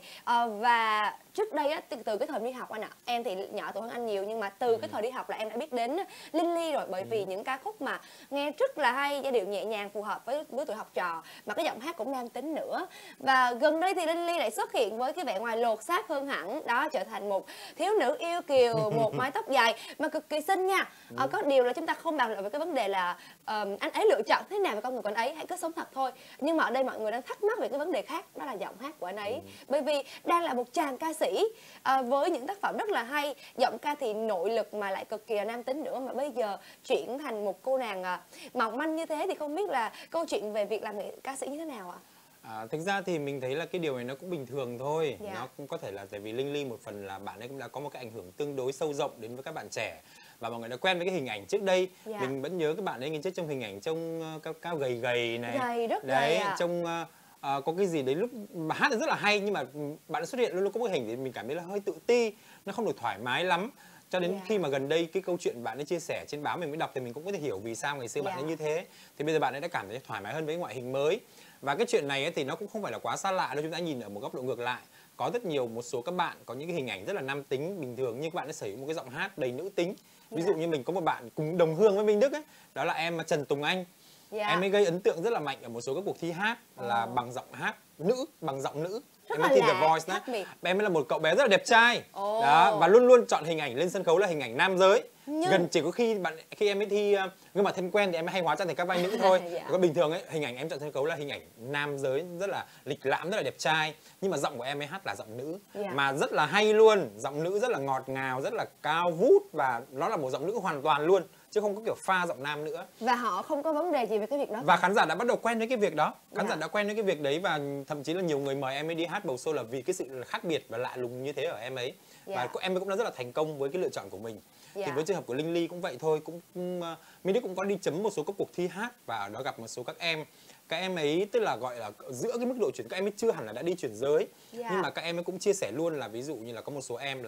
Và trước đây á, từ cái thời đi học anh ạ, em thì nhỏ tuổi hơn anh nhiều, nhưng mà từ cái thời đi học là em đã biết đến Linh Ly rồi, bởi vì những ca khúc mà nghe rất là hay, giai điệu nhẹ nhàng phù hợp với tuổi học trò, mà cái giọng hát cũng nam tính nữa. Và gần đây thì Linh Ly lại xuất hiện với cái vẻ ngoài lột xác hơn hẳn, đó, trở thành một thiếu nữ yêu kiều, một mái tóc dài mà cực kỳ xinh nha. Có điều là chúng ta không bàn luận về cái vấn đề là anh ấy lựa chọn thế nào về con người của anh ấy, hãy cứ sống thật thôi. Nhưng mà ở đây mọi người đang thắc mắc về cái vấn đề khác, đó là giọng hát của anh ấy. Bởi vì đang là một chàng ca sĩ với những tác phẩm rất là hay, giọng ca thì nội lực mà lại cực kỳ là nam tính nữa, mà bây giờ chuyển thành một cô nàng mỏng manh như thế, thì không biết là câu chuyện về việc làm ca sĩ như thế nào ạ? Thực ra thì mình thấy là cái điều này nó cũng bình thường thôi. Nó cũng có thể là tại vì Linh Ly một phần là bạn ấy cũng đã có một cái ảnh hưởng tương đối sâu rộng đến với các bạn trẻ, và mọi người đã quen với cái hình ảnh trước đây. Mình vẫn nhớ các bạn ấy ngày trước trong hình ảnh trông cao gầy gầy này, gầy, rất đấy, trông có cái gì đấy lúc mà hát thì rất là hay, nhưng mà bạn xuất hiện luôn luôn có một hình thì mình cảm thấy là hơi tự ti, nó không được thoải mái lắm. Cho đến khi mà gần đây cái câu chuyện bạn ấy chia sẻ trên báo mình mới đọc thì mình cũng có thể hiểu vì sao ngày xưa bạn ấy như thế. Thì bây giờ bạn ấy đã cảm thấy thoải mái hơn với ngoại hình mới. Và cái chuyện này ấy thì nó cũng không phải là quá xa lạ đâu, chúng ta nhìn ở một góc độ ngược lại. Có rất nhiều một số các bạn có những cái hình ảnh rất là nam tính bình thường, nhưng các bạn ấy sở hữu một cái giọng hát đầy nữ tính. Ví dụ như mình có một bạn cùng đồng hương với Minh Đức ấy, đó là em Trần Tùng Anh. Em ấy gây ấn tượng rất là mạnh ở một số các cuộc thi hát là bằng giọng hát nữ, bằng giọng nữ. Em ấy thi The Voice đó. Em ấy là một cậu bé rất là đẹp trai. Đó, và luôn luôn chọn hình ảnh lên sân khấu là hình ảnh nam giới. Gần chỉ có khi em ấy thi gương mặt thân quen thì em ấy hay hóa trang thành các vai nữ thôi. Còn bình thường ấy, hình ảnh em chọn sân khấu là hình ảnh nam giới rất là lịch lãm, rất là đẹp trai. Nhưng mà giọng của em ấy hát là giọng nữ, mà rất là hay luôn. Giọng nữ rất là ngọt ngào, rất là cao vút, và nó là một giọng nữ hoàn toàn luôn, chứ không có kiểu pha giọng nam nữa. Và họ không có vấn đề gì về cái việc đó. Và khán giả đã bắt đầu quen với cái việc đó. Khán giả đã quen với cái việc đấy, và thậm chí là nhiều người mời em ấy đi hát bầu show là vì cái sự khác biệt và lạ lùng như thế ở em ấy. Và em ấy cũng đã rất là thành công với cái lựa chọn của mình. Thì với trường hợp của Linh Ly cũng vậy thôi, Minh Đức cũng có đi chấm một số các cuộc thi hát, và ở đó gặp một số các em ấy tức là gọi là giữa cái mức độ chuyển, các em ấy chưa hẳn là đã đi chuyển giới, nhưng mà các em ấy cũng chia sẻ luôn là ví dụ như là có một số em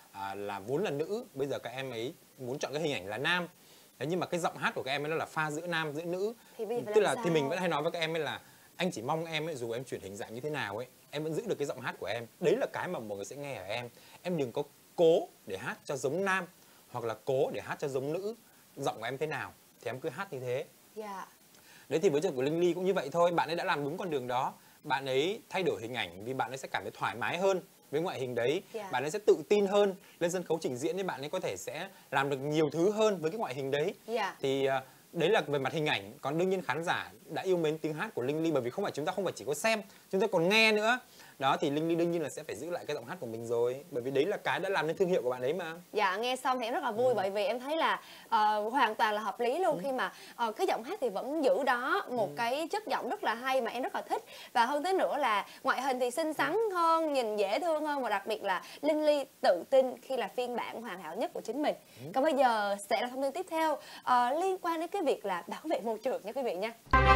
là vốn là nữ, bây giờ các em ấy muốn chọn cái hình ảnh là nam. Đấy, nhưng mà cái giọng hát của các em ấy nó là pha giữa nam giữa nữ. Tức là thì mình vẫn hay nói với các em ấy là anh chỉ mong em ấy, dù em chuyển hình dạng như thế nào ấy, em vẫn giữ được cái giọng hát của em. Đấy là cái mà mọi người sẽ nghe ở em. Em đừng có cố để hát cho giống nam hoặc là cố để hát cho giống nữ. Giọng của em thế nào thì em cứ hát như thế. Đấy thì với trường của Linh Ly cũng như vậy thôi. Bạn ấy đã làm đúng con đường đó. Bạn ấy thay đổi hình ảnh vì bạn ấy sẽ cảm thấy thoải mái hơn với ngoại hình đấy. Bạn ấy sẽ tự tin hơn lên sân khấu trình diễn, nên bạn ấy có thể sẽ làm được nhiều thứ hơn với cái ngoại hình đấy. Thì đấy là về mặt hình ảnh. Còn đương nhiên khán giả đã yêu mến tiếng hát của Linh Ly, bởi vì chúng ta không phải chỉ có xem, chúng ta còn nghe nữa. Đó thì Linh Ly đương nhiên là sẽ phải giữ lại cái giọng hát của mình rồi, bởi vì đấy là cái đã làm nên thương hiệu của bạn ấy mà. Dạ, nghe xong thì em rất là vui, bởi vì em thấy là hoàn toàn là hợp lý luôn, khi mà cái giọng hát thì vẫn giữ đó một cái chất giọng rất là hay mà em rất là thích. Và hơn thế nữa là ngoại hình thì xinh xắn hơn, nhìn dễ thương hơn, và đặc biệt là Linh Ly tự tin khi là phiên bản hoàn hảo nhất của chính mình. Còn bây giờ sẽ là thông tin tiếp theo liên quan đến cái việc là bảo vệ môi trường nha quý vị nha.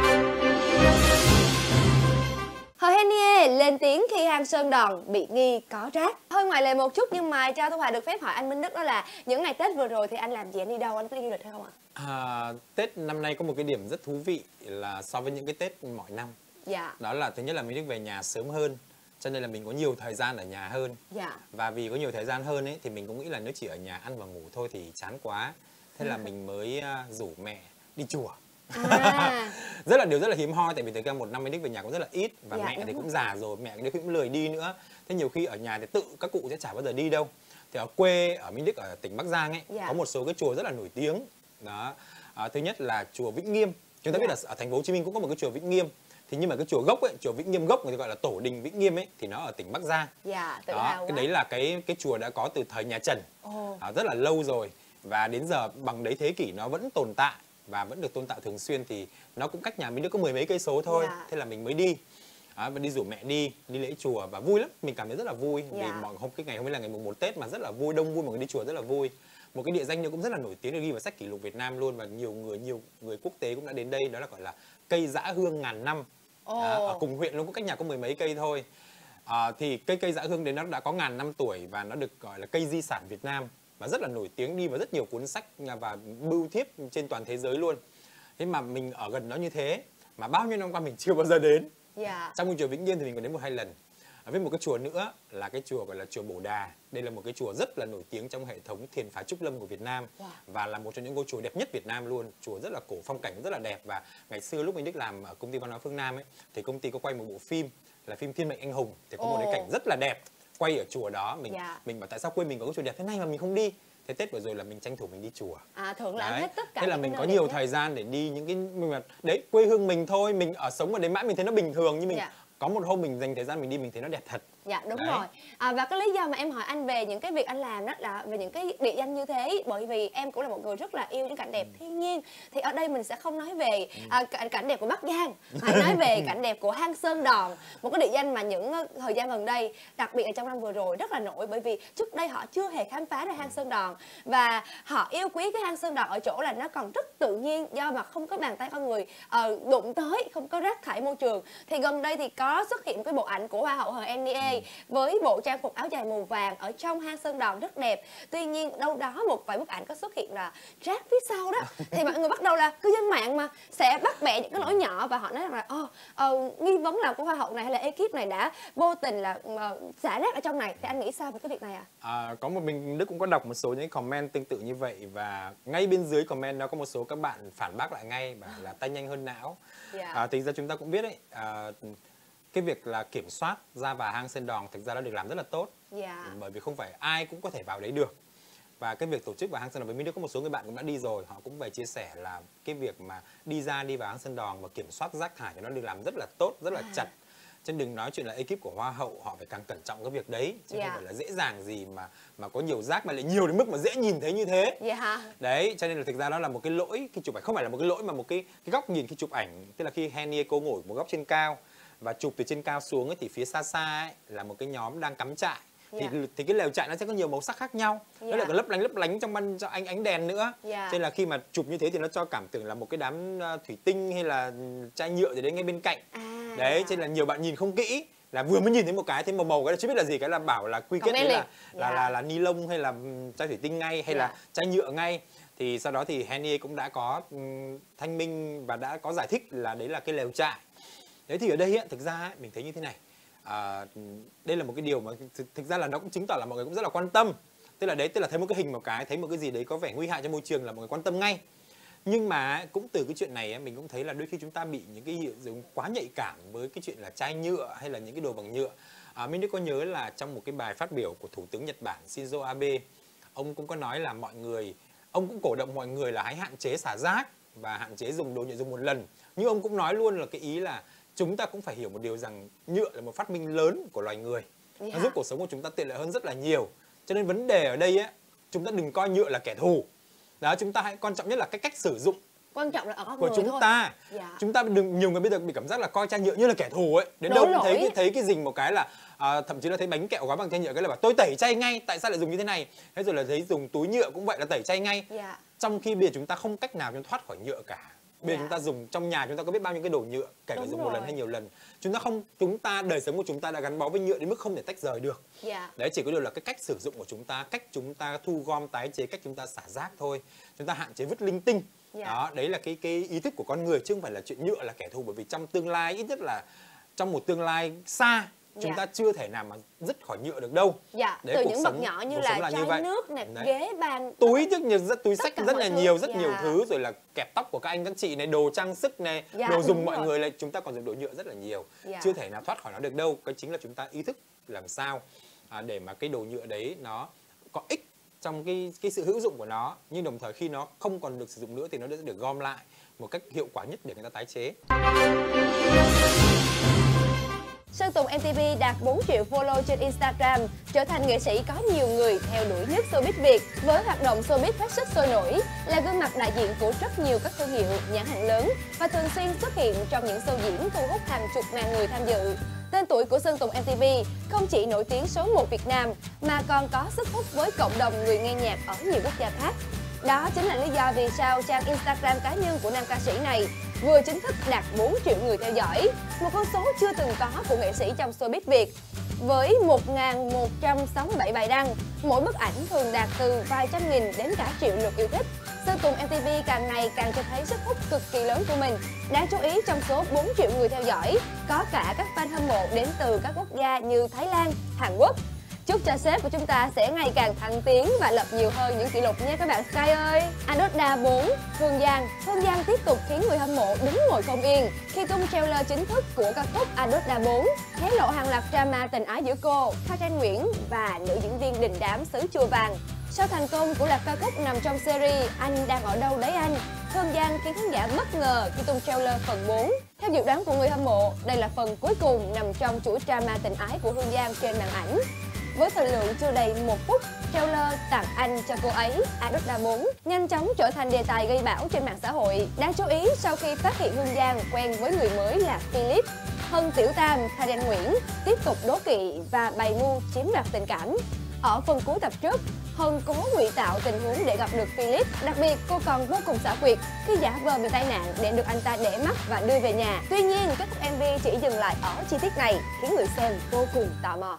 Hồ Henie lên tiếng khi hang Sơn Đòn bị nghi có rác. Hơi ngoài lề một chút nhưng mà cho Thu Hoài được phép hỏi anh Minh Đức, đó là những ngày Tết vừa rồi thì anh làm gì, anh đi đâu, anh có đi du lịch hay không ạ? Tết năm nay có một cái điểm rất thú vị là so với những cái Tết mọi năm. Đó là thứ nhất là Minh Đức về nhà sớm hơn, cho nên là mình có nhiều thời gian ở nhà hơn. Và vì có nhiều thời gian hơn ấy thì mình cũng nghĩ là nếu chỉ ở nhà ăn và ngủ thôi thì chán quá. Thế là mình mới rủ mẹ đi chùa. Điều rất là hiếm hoi, tại vì thực ra một năm Minh Đức về nhà cũng rất là ít, và mẹ thì cũng già rồi, mẹ cũng lười đi nữa. Thế nhiều khi ở nhà thì tự các cụ sẽ chả bao giờ đi đâu. Thì ở quê ở Minh Đức ở tỉnh Bắc Giang ấy có một số cái chùa rất là nổi tiếng. Đó, thứ nhất là chùa Vĩnh Nghiêm. Chúng ta biết là ở thành phố Hồ Chí Minh cũng có một cái chùa Vĩnh Nghiêm. Thì nhưng mà cái chùa gốc ấy, chùa Vĩnh Nghiêm gốc người ta gọi là Tổ đình Vĩnh Nghiêm ấy, thì nó ở tỉnh Bắc Giang. Đó, cái đấy là cái chùa đã có từ thời nhà Trần, rất là lâu rồi, và đến giờ bằng đấy thế kỷ nó vẫn tồn tại và vẫn được tôn tạo thường xuyên. Thì nó cũng cách nhà mình được có 10 mấy cây số thôi. Thế là mình mới đi. Và đi rủ mẹ đi lễ chùa và vui lắm, mình cảm thấy rất là vui. Vì cái ngày hôm nay là ngày mùng 1 Tết mà rất là vui, đông vui, mọi người đi chùa rất là vui. Một cái địa danh nữa cũng rất là nổi tiếng, được ghi vào sách kỷ lục Việt Nam luôn, và nhiều người quốc tế cũng đã đến đây, đó là gọi là cây dã hương ngàn năm. Ở cùng huyện luôn, có cách nhà có 10 mấy cây thôi. Thì cây dã hương đấy nó đã có ngàn năm tuổi và nó được gọi là cây di sản Việt Nam và rất là nổi tiếng, đi vào rất nhiều cuốn sách và bưu thiếp trên toàn thế giới luôn. Thế mà mình ở gần nó như thế mà bao nhiêu năm qua mình chưa bao giờ đến. Trong cái chùa Vĩnh Nghiêm thì mình còn đến 1-2 lần. Với một cái chùa nữa là cái chùa gọi là chùa Bồ Đà. Đây là một cái chùa rất là nổi tiếng trong hệ thống thiền phái Trúc Lâm của Việt Nam, và là một trong những ngôi chùa đẹp nhất Việt Nam luôn. Chùa rất là cổ, phong cảnh rất là đẹp. Và ngày xưa lúc Minh Đức làm ở công ty văn hóa Phương Nam ấy, thì công ty có quay một bộ phim là phim Thiên Mệnh Anh Hùng, thì có một cái cảnh rất là đẹp quay ở chùa đó. Mình bảo tại sao quê mình có cái chùa đẹp thế này mà mình không đi. Thế Tết vừa rồi là mình tranh thủ mình đi chùa. Thường là hết tất cả. Thế là mình có nhiều thời gian để đi những cái đấy, quê hương mình thôi, mình ở sống ở đấy mãi mình thấy nó bình thường, nhưng mình có một hôm mình dành thời gian mình đi mình thấy nó đẹp thật. Đúng rồi. Và cái lý do mà em hỏi anh về những cái việc anh làm đó là về những cái địa danh như thế, bởi vì em cũng là một người rất là yêu những cảnh đẹp thiên nhiên. Thì ở đây mình sẽ không nói về cảnh đẹp của Bắc Giang, hãy nói về cảnh đẹp của hang Sơn Đòn, một cái địa danh mà những thời gian gần đây, đặc biệt là trong năm vừa rồi rất là nổi, bởi vì trước đây họ chưa hề khám phá ra hang Sơn Đòn, và họ yêu quý cái hang Sơn Đòn ở chỗ là nó còn rất tự nhiên, do mà không có bàn tay con người đụng tới, không có rác thải môi trường. Thì gần đây thì có xuất hiện cái bộ ảnh của Hoa hậu Hồ Henie với bộ trang phục áo dài màu vàng ở trong hang Sơn Đòn rất đẹp. Tuy nhiên đâu đó một vài bức ảnh có xuất hiện là rác phía sau đó, thì mọi người bắt đầu là cư dân mạng mà sẽ bắt bẻ những cái lỗi nhỏ, và họ nói rằng là nghi vấn là của Hoa hậu này hay là ekip này đã vô tình là xả rác ở trong này. Thì anh nghĩ sao về cái việc này ạ? Có một mình Đức cũng có đọc một số những comment tương tự như vậy, và ngay bên dưới comment đó có một số các bạn phản bác lại ngay, bảo là tay nhanh hơn não. Thực ra chúng ta cũng biết đấy, cái việc là kiểm soát ra vào hang Sơn Đòn thực ra đã được làm rất là tốt. Bởi vì không phải ai cũng có thể vào đấy được. Và cái việc tổ chức vào hang Sơn Đòn, với Minh Đức có một số người bạn cũng đã đi rồi, họ cũng về chia sẻ là cái việc mà đi vào hang Sơn Đòn và kiểm soát rác thải thì nó được làm rất là tốt, rất là chặt. Chứ đừng nói chuyện là ekip của Hoa hậu họ phải càng cẩn trọng cái việc đấy, chứ không phải là dễ dàng gì mà có nhiều rác mà lại nhiều đến mức mà dễ nhìn thấy như thế. Đấy, cho nên là thực ra đó là một cái lỗi khi chụp ảnh, không phải là một cái lỗi mà một cái góc nhìn khi chụp ảnh, tức là khi Henie cô ngồi một góc trên cao và chụp từ trên cao xuống ấy, thì phía xa xa ấy, là một cái nhóm đang cắm trại. Thì cái lều trại nó sẽ có nhiều màu sắc khác nhau, nó lại còn lấp lánh trong ánh đèn nữa. Cho nên là khi mà chụp như thế thì nó cho cảm tưởng là một cái đám thủy tinh hay là chai nhựa gì đấy ngay bên cạnh. Đấy, cho nên là nhiều bạn nhìn không kỹ, là vừa mới nhìn thấy một cái thấy màu cái là chưa biết là gì, cái là bảo là quy kết đấy là ni lông hay là chai thủy tinh ngay, hay là chai nhựa ngay. Thì sau đó thì Henie cũng đã có thanh minh và đã có giải thích là đấy là cái lều trại. Đấy thì ở đây ấy, thực ra ấy, mình thấy như thế này. Đây là một cái điều mà thực ra là nó cũng chứng tỏ là mọi người cũng rất là quan tâm. Tức là thấy một cái hình thấy một cái gì đấy có vẻ nguy hại cho môi trường là mọi người quan tâm ngay. Nhưng mà cũng từ cái chuyện này mình cũng thấy là đôi khi chúng ta bị những cái hiệu ứng quá nhạy cảm với cái chuyện là chai nhựa hay là những cái đồ bằng nhựa. Mình có nhớ là trong một cái bài phát biểu của Thủ tướng Nhật Bản Shinzo Abe, ông cũng có nói là ông cũng cổ động mọi người là hãy hạn chế xả rác và hạn chế dùng đồ nhựa dùng một lần. Nhưng ông cũng nói luôn là cái ý là chúng ta cũng phải hiểu một điều rằng nhựa là một phát minh lớn của loài người. Nó giúp cuộc sống của chúng ta tiện lợi hơn rất là nhiều. Cho nên vấn đề ở đây ấy, chúng ta đừng coi nhựa là kẻ thù. Đó, chúng ta hãy quan trọng nhất là cái cách sử dụng quan trọng là ở của chúng ta. Chúng ta đừng, nhiều người bây giờ bị cảm giác là coi chai nhựa như là kẻ thù ấy. Đến đâu cũng thấy cái dình một cái là thậm chí là thấy bánh kẹo gói bằng chai nhựa cái là bảo tôi tẩy chay ngay, tại sao lại dùng như thế này? Thế rồi là thấy dùng túi nhựa cũng vậy là tẩy chay ngay. Trong khi bây giờ chúng ta không cách nào chúng thoát khỏi nhựa cả. Bây giờ chúng ta dùng trong nhà chúng ta có biết bao nhiêu cái đồ nhựa, kể cả dùng một lần hay nhiều lần. Chúng ta đời sống của chúng ta đã gắn bó với nhựa đến mức không thể tách rời được. Đấy, chỉ có điều là cái cách sử dụng của chúng ta, cách chúng ta thu gom tái chế, cách chúng ta xả rác thôi. Chúng ta hạn chế vứt linh tinh. Đó, đấy là cái ý thức của con người chứ không phải là chuyện nhựa là kẻ thù, bởi vì trong tương lai, ít nhất là trong một tương lai xa, chúng ta chưa thể nào mà dứt khỏi nhựa được đâu. Đấy, từ những vật nhỏ như là chai nước này, ghế bàn, túi sách rất là nhiều, rất nhiều thứ, rồi là kẹp tóc của các anh các chị này, đồ trang sức này, đồ dùng mọi người này, chúng ta còn dùng đồ nhựa rất là nhiều. Chưa thể nào thoát khỏi nó được đâu. Cái chính là chúng ta ý thức làm sao để mà cái đồ nhựa đấy nó có ích trong cái sự hữu dụng của nó, nhưng đồng thời khi nó không còn được sử dụng nữa thì nó sẽ được gom lại một cách hiệu quả nhất để người ta tái chế. Sơn Tùng MTV đạt 4 triệu follow trên Instagram, trở thành nghệ sĩ có nhiều người theo đuổi nhất showbiz Việt. Với hoạt động showbiz hết sức sôi nổi, là gương mặt đại diện của rất nhiều các thương hiệu, nhãn hàng lớn và thường xuyên xuất hiện trong những show diễn thu hút hàng chục ngàn người tham dự. Tên tuổi của Sơn Tùng MTV không chỉ nổi tiếng số 1 Việt Nam mà còn có sức hút với cộng đồng người nghe nhạc ở nhiều quốc gia khác. Đó chính là lý do vì sao trang Instagram cá nhân của nam ca sĩ này vừa chính thức đạt 4 triệu người theo dõi, một con số chưa từng có của nghệ sĩ trong showbiz Việt. Với 1.167 bài đăng, mỗi bức ảnh thường đạt từ vài trăm nghìn đến cả triệu lượt yêu thích. Sơn Tùng MTV càng ngày càng cho thấy sức hút cực kỳ lớn của mình. Đáng chú ý, trong số 4 triệu người theo dõi, có cả các fan hâm mộ đến từ các quốc gia như Thái Lan, Hàn Quốc. Chúc cho sếp của chúng ta sẽ ngày càng thăng tiến và lập nhiều hơn những kỷ lục nha các bạn Sky ơi. Adoda 4, Hương Giang tiếp tục khiến người hâm mộ đứng ngồi không yên khi tung trailer chính thức của ca khúc Adoda 4, hé lộ hàng loạt drama tình ái giữa cô, Kha Tranh Nguyễn và nữ diễn viên đình đám xứ Chùa Vàng. Sau thành công của loạt ca khúc nằm trong series Anh Đang Ở Đâu Đấy Anh, Hương Giang khiến khán giả bất ngờ khi tung trailer phần 4. Theo dự đoán của người hâm mộ, đây là phần cuối cùng nằm trong chuỗi drama tình ái của Hương Giang trên màn ảnh. Với thời lượng chưa đầy 1 phút, trailer Tặng Anh Cho Cô Ấy, Adoda 4 nhanh chóng trở thành đề tài gây bão trên mạng xã hội. Đáng chú ý, sau khi phát hiện Hương Giang quen với người mới là Philip, Hân Tiểu Tam, Kha Tranh Nguyễn tiếp tục đố kỵ và bày mưu chiếm đoạt tình cảm. Ở phần cuối tập trước, Hân cố ngụy tạo tình huống để gặp được Philip. Đặc biệt, cô còn vô cùng xảo quyệt khi giả vờ bị tai nạn để được anh ta để mắt và đưa về nhà. Tuy nhiên, kết thúc MV chỉ dừng lại ở chi tiết này, khiến người xem vô cùng tò mò.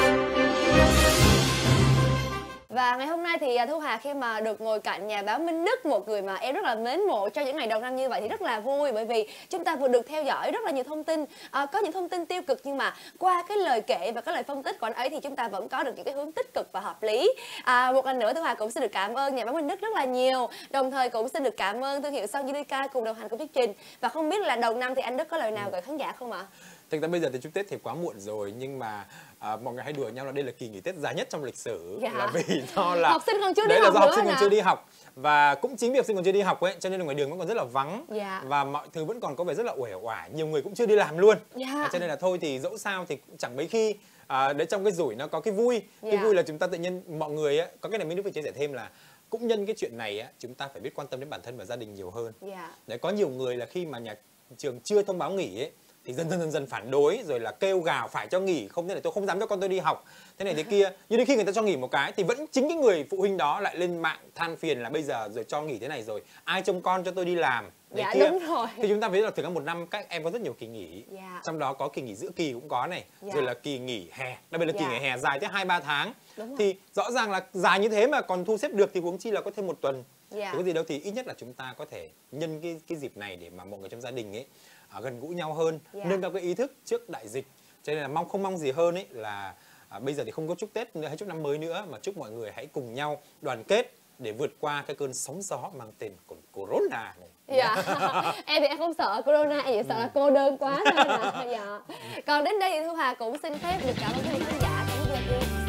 Và ngày hôm nay thì Thu Hà khi mà được ngồi cạnh nhà báo Minh Đức, một người mà em rất là mến mộ trong những ngày đầu năm như vậy, thì rất là vui, bởi vì chúng ta vừa được theo dõi rất là nhiều thông tin, có những thông tin tiêu cực nhưng mà qua cái lời kể và cái lời phân tích của anh ấy thì chúng ta vẫn có được những cái hướng tích cực và hợp lý. Một lần nữa Thu Hà cũng xin được cảm ơn nhà báo Minh Đức rất là nhiều, đồng thời cũng xin được cảm ơn thương hiệu Son Uniqa cùng đồng hành cùng chương trình. Và không biết là đầu năm thì anh Đức có lời nào gửi khán giả không ạ? Thực ra bây giờ thì chúc Tết thì quá muộn rồi, nhưng mà mọi người hay đùa nhau là đây là kỳ nghỉ Tết dài nhất trong lịch sử, là vì do là học sinh còn chưa đi học, học sinh còn chưa đi học, và cũng chính vì học sinh còn chưa đi học ấy, cho nên là ngoài đường vẫn còn rất là vắng, và mọi thứ vẫn còn có vẻ rất là uể oải, nhiều người cũng chưa đi làm luôn, cho nên là thôi thì dẫu sao thì cũng chẳng mấy khi đấy, trong cái rủi nó có cái vui, cái vui là chúng ta tự nhiên mọi người ấy, có cái này mình phải chia sẻ thêm là cũng nhân cái chuyện này á, chúng ta phải biết quan tâm đến bản thân và gia đình nhiều hơn. Đấy, có nhiều người là khi mà nhà trường chưa thông báo nghỉ ấy thì dần phản đối, rồi là kêu gào phải cho nghỉ, không thế này tôi không dám cho con tôi đi học, thế này thế kia. Nhưng đến khi người ta cho nghỉ một cái thì vẫn chính cái người phụ huynh đó lại lên mạng than phiền là bây giờ rồi cho nghỉ thế này rồi ai trông con cho tôi đi làm. Kia. Đúng rồi. Thì chúng ta thấy là thực ra một năm các em có rất nhiều kỳ nghỉ, trong đó có kỳ nghỉ giữa kỳ cũng có này, rồi là kỳ nghỉ hè, đặc biệt là kỳ nghỉ hè dài tới 2-3 tháng. Thì rõ ràng là dài như thế mà còn thu xếp được thì huống chi là có thêm một tuần. Thì có gì đâu, thì ít nhất là chúng ta có thể nhân cái dịp này để mà mọi người trong gia đình ấy gần gũi nhau hơn, nâng cao cái ý thức trước đại dịch. Cho nên là không mong gì hơn ấy là bây giờ thì không có chúc Tết nữa hay chúc năm mới nữa, mà chúc mọi người hãy cùng nhau đoàn kết để vượt qua cái cơn sóng gió mang tên Corona này. Dạ. Em thì em không sợ Corona, em chỉ sợ là cô đơn quá thôi. Dạ. Còn đến đây thì Thu Hà cũng xin phép được cảm ơn quý vị khán giả.